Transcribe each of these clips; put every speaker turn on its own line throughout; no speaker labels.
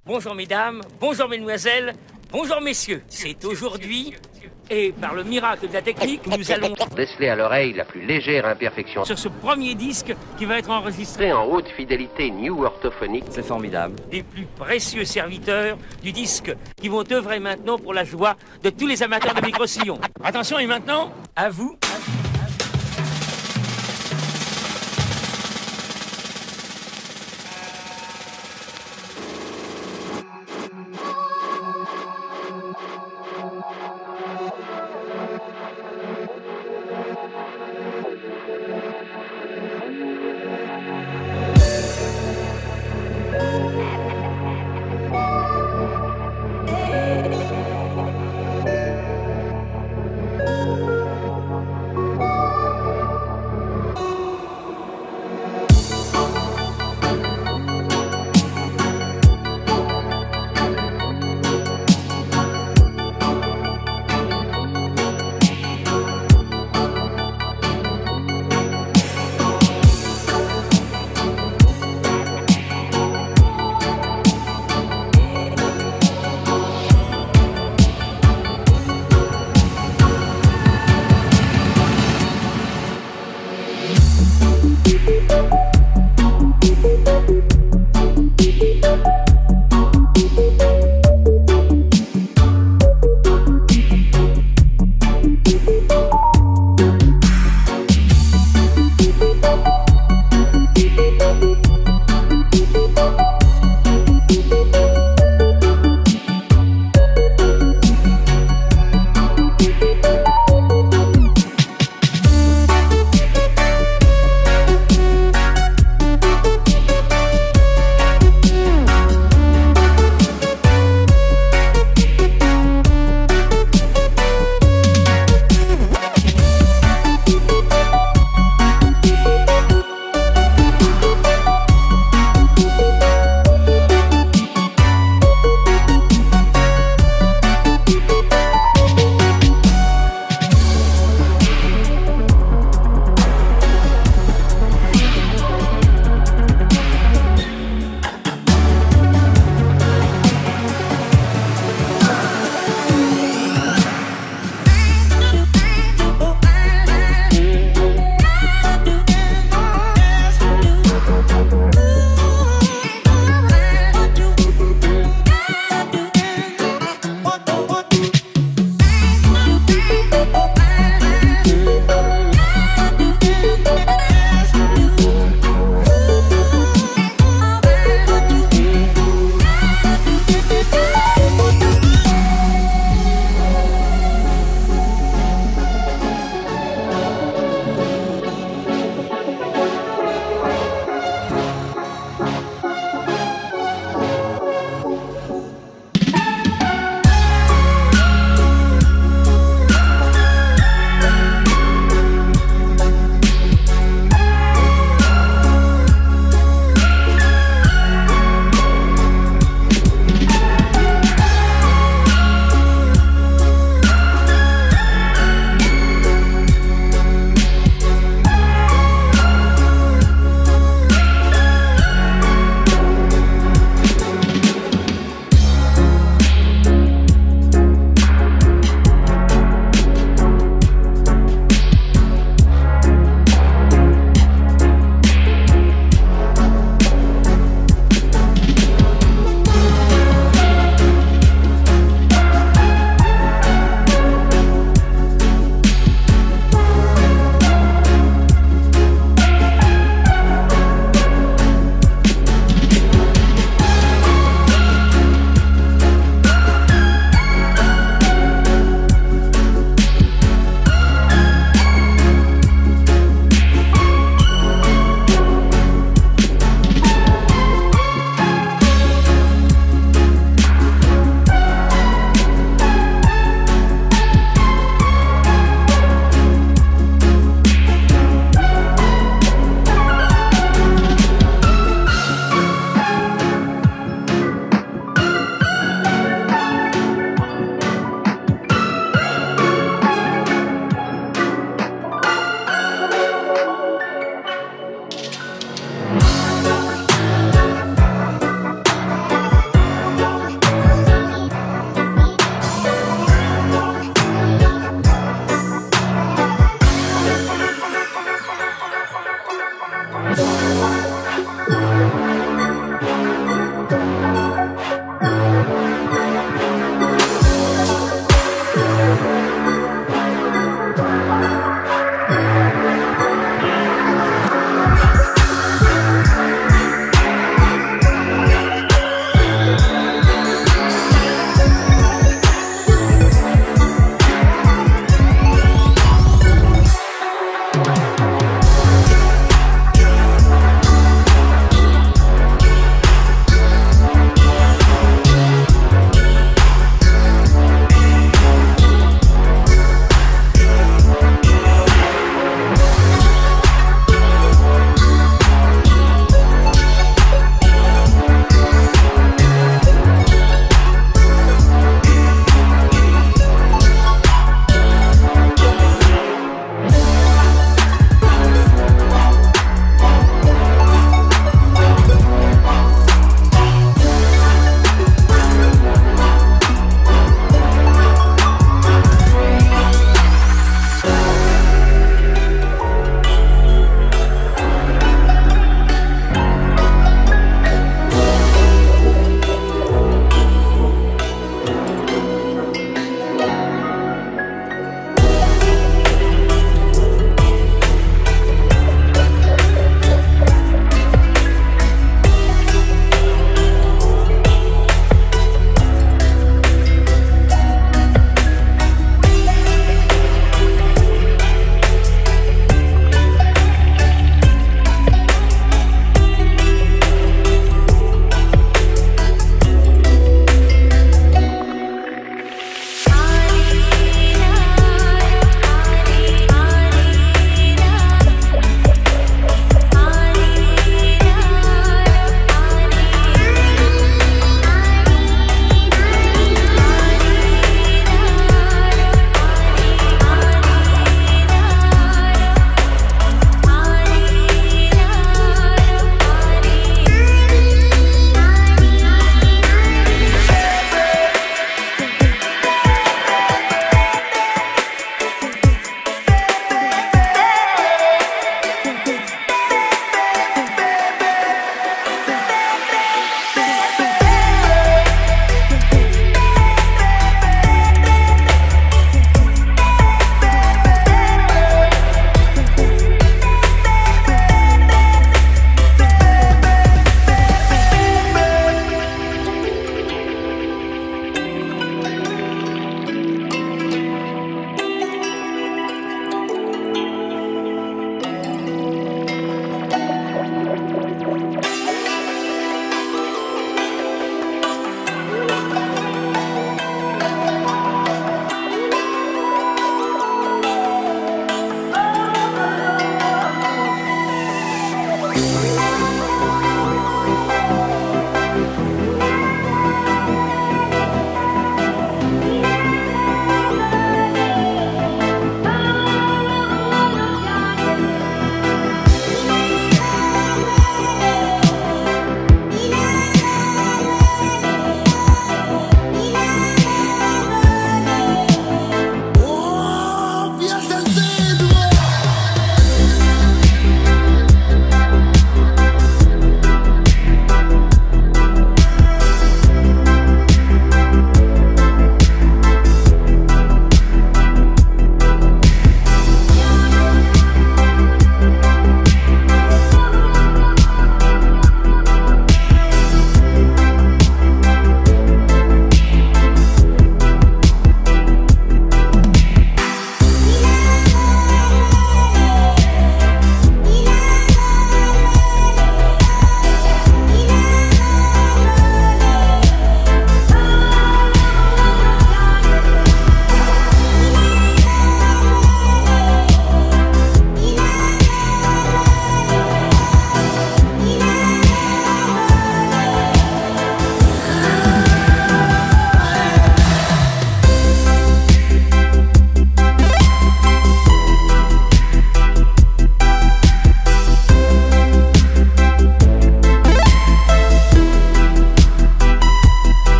Bonjour mesdames, bonjour mesdemoiselles, bonjour messieurs. C'est aujourd'hui, et par le miracle de la technique, nous allons
déceler à l'oreille la plus légère imperfection
sur ce premier disque qui va être enregistré
en haute fidélité new orthophonique.
C'est formidable.
des plus précieux serviteurs du disque qui vont œuvrer maintenant pour la joie de tous les amateurs de micro-sillons. Attention, et maintenant, à vous.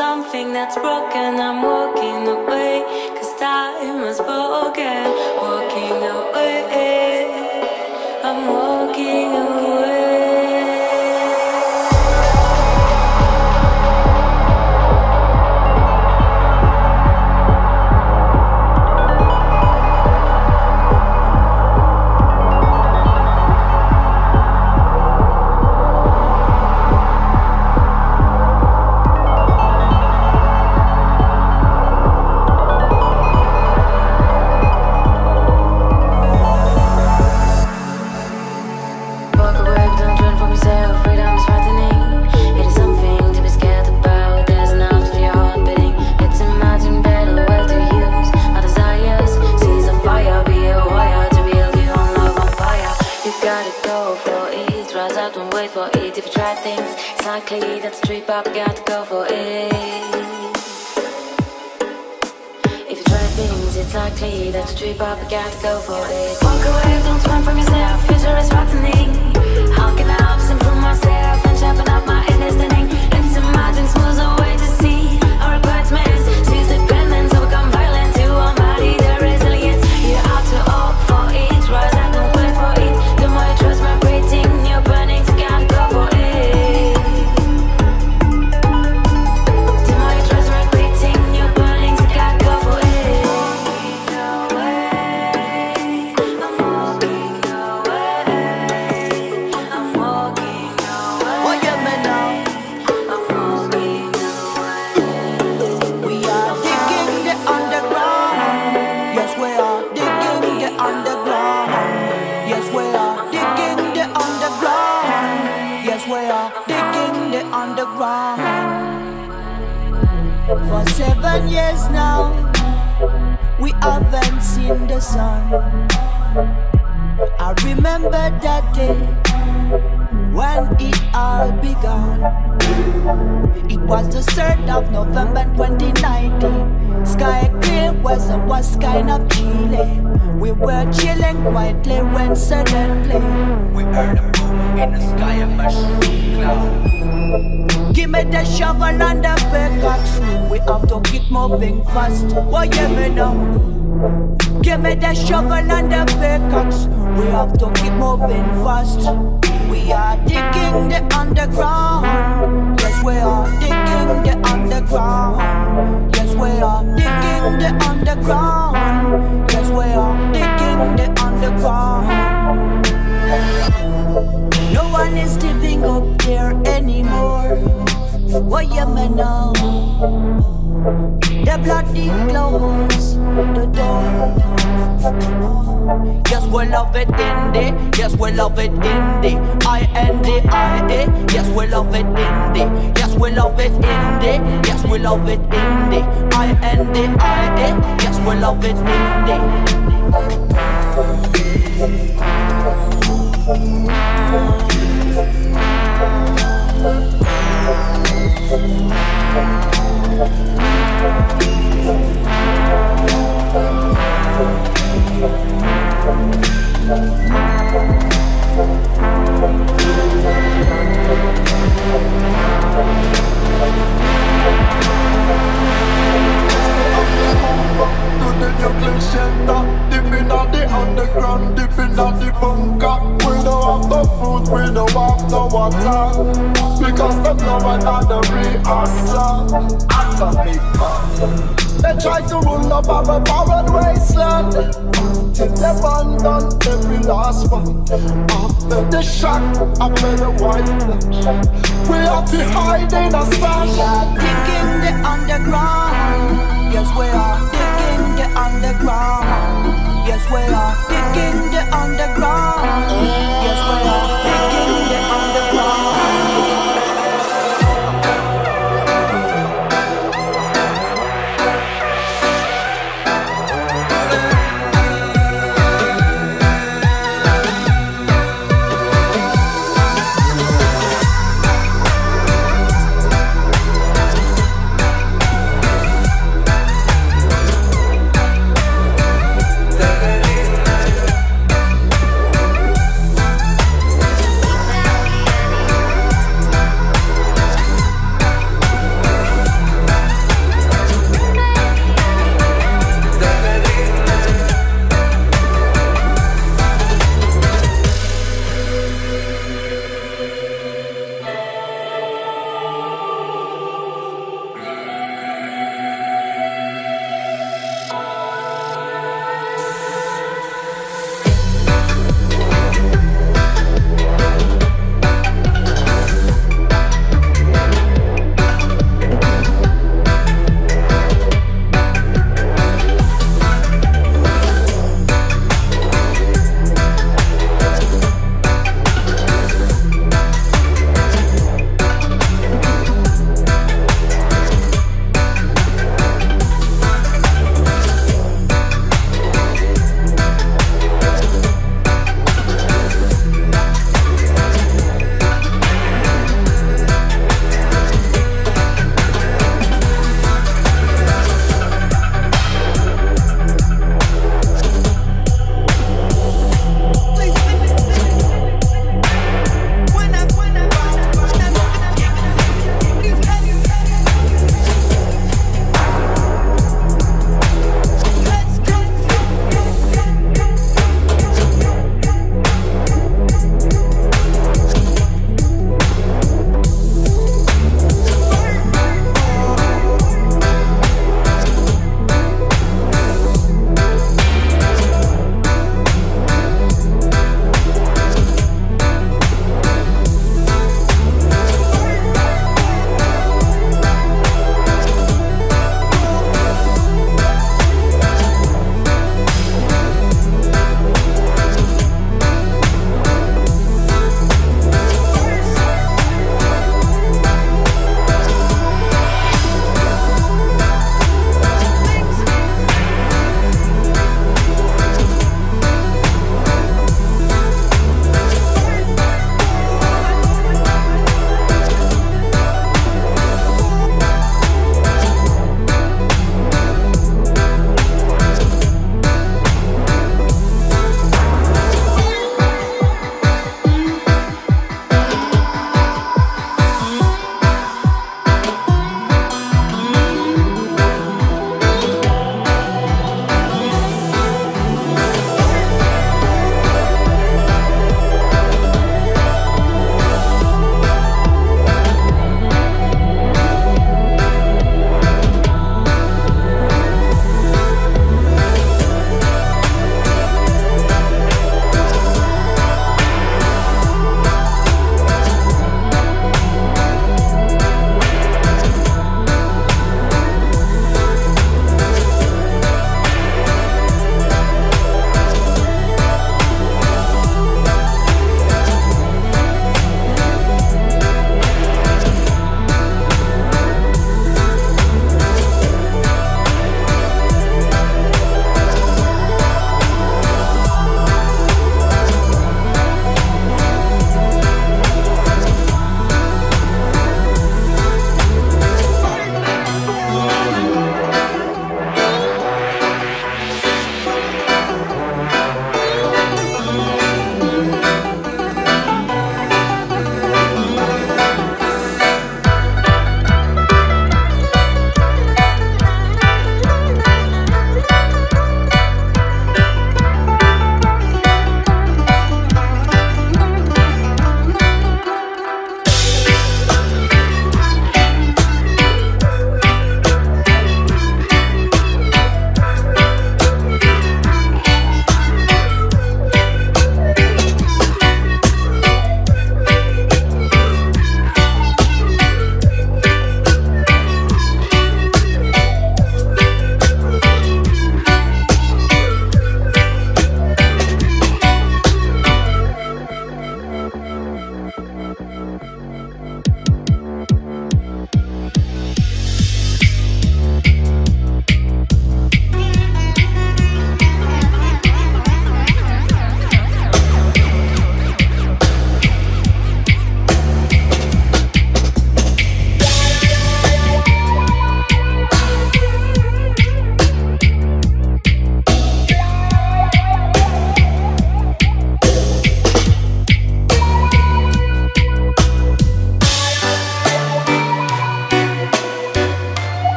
something that's broken. I'm walking away, 'cause time has spoken. Walking away, I'm walking away. That's a trip up, got to go for it. If you try things, it's likely that a trip up, got to go for it. Walk away, don't run from yourself, future is frightening. How can I help improve myself and sharpen up my understanding? Let's imagine smooth away to see our requirements. Cease dependence, overcome violence, to embody the resilience. You have to opt for it, rise up, don't wait for it. The more you trust my breathing, you're burning, so gotta go for it.
For 7 years now, we haven't seen the sun. I remember that day when it all began. It was the 3rd of November 2019. Sky clear, weather was kind of chilly. We were chilling quietly when suddenly we heard a boom in the sky, a mushroom cloud. Give me the shovel and the pickaxe. We have to keep moving fast. Oh yeah, me now. Give me the shovel and the pickaxe. We have to keep moving fast. We are digging the underground. Yes, we are digging the underground. Yes, we are digging the underground. Yes, we are digging the underground. No one is living up there anymore. What you may know? The bloody close the door. Yes, we love it in the. Yes, we love it in the. I-N-D-I-A. Yes, we love it in the. Yes, we love it in the. Yes, we love it in the. I-N-D-I-A. Yes, we love it in the.
Dipping on the underground, dipping on the bunker. We don't have no food, we don't have no water, because them know another reactor. Atomic bomb. They try to rule up our barren wasteland till they abandon every last one. After the shock, after the white flash, we have to hide in a stash.
We are digging the underground. Yes, we are digging the underground. Yes, we are digging the underground. Yes, we are digging the underground.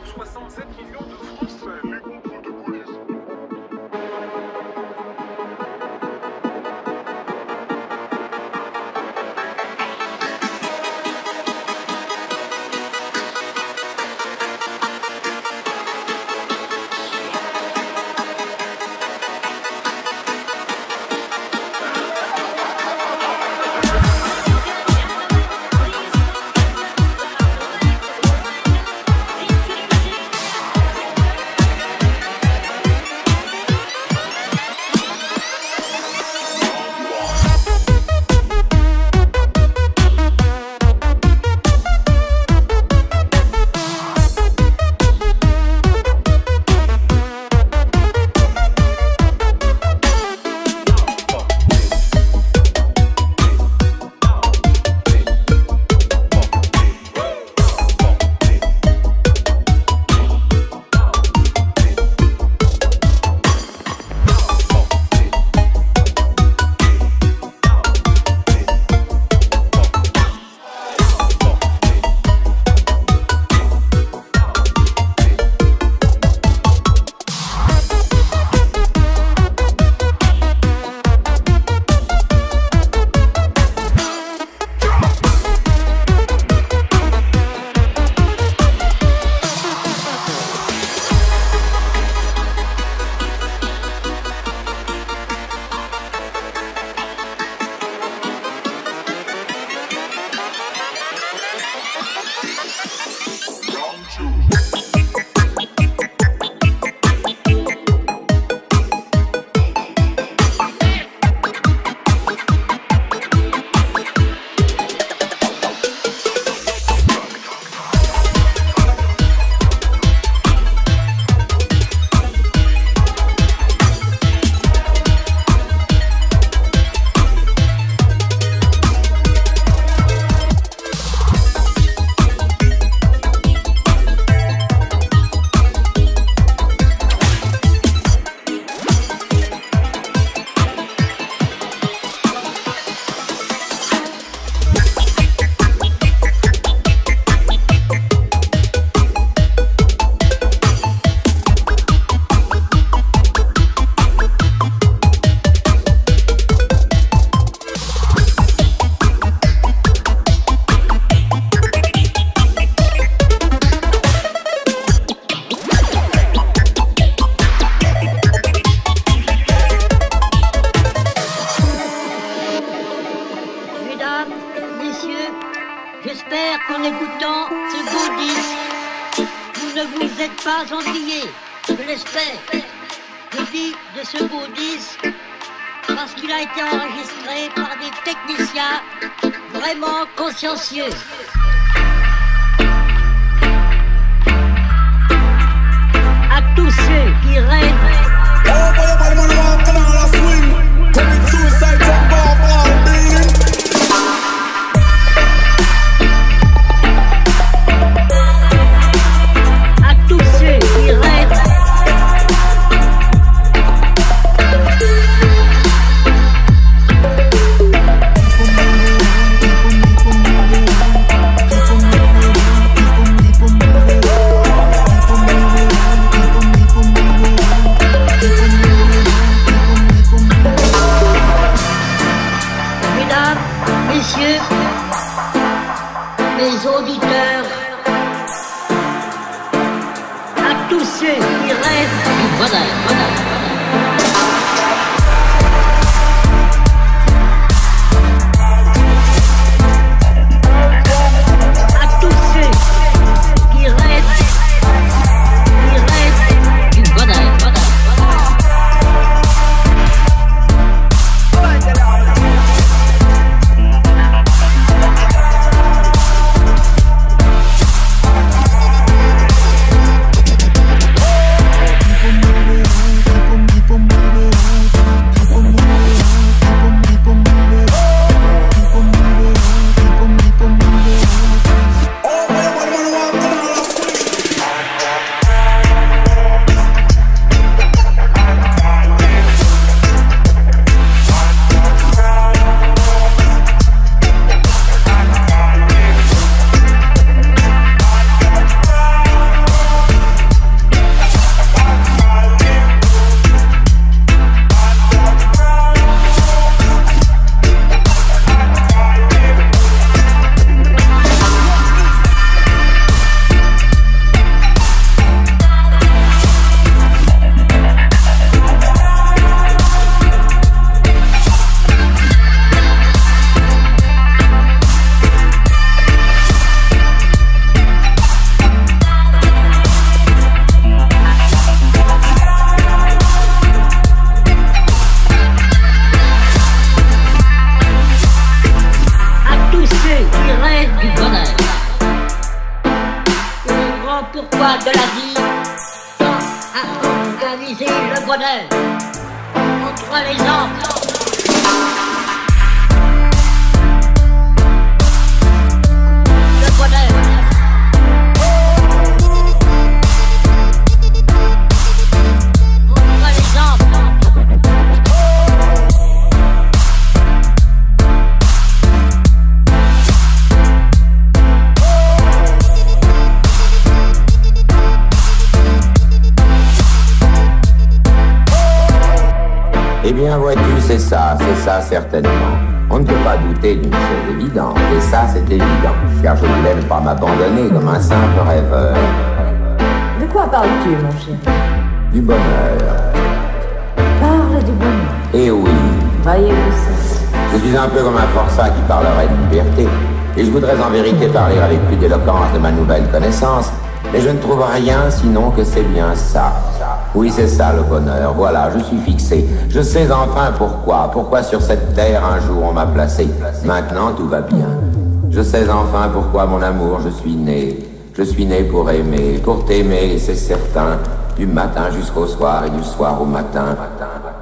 67 millions de Français, les groupes de police.
J'espère qu'en écoutant ce beau disque, vous ne vous êtes pas ennuyés. Je l'espère. Je dis de ce beau disque parce qu'il a été enregistré par des techniciens vraiment consciencieux. À tous ceux qui rêvent mes auditeurs, à tous ceux qui rêvent du bonheur. grand pourquoi de la vie, à organiser le bonheur entre les enfants. Le bonheur. Entre les enfants.
Eh bien, vois-tu, c'est ça certainement. On ne peut pas douter d'une chose évidente, et ça c'est évident, car je voulais ne pas m'abandonner comme un simple rêveur.
De quoi parles-tu, mon chéri?
Du bonheur.
Parle du bonheur.
Eh oui.
Voyez-vous ça?
Je suis un peu comme un forçat qui parlerait de liberté, et je voudrais en vérité parler avec plus d'éloquence de ma nouvelle connaissance, mais je ne trouve rien sinon que c'est bien ça. Oui, c'est ça le bonheur, voilà, je suis fixé. Je sais enfin pourquoi sur cette terre un jour on m'a placé. Maintenant tout va bien. Je sais enfin pourquoi mon amour je suis né. Je suis né pour aimer, pour t'aimer, c'est certain. Du matin jusqu'au soir et du soir au matin.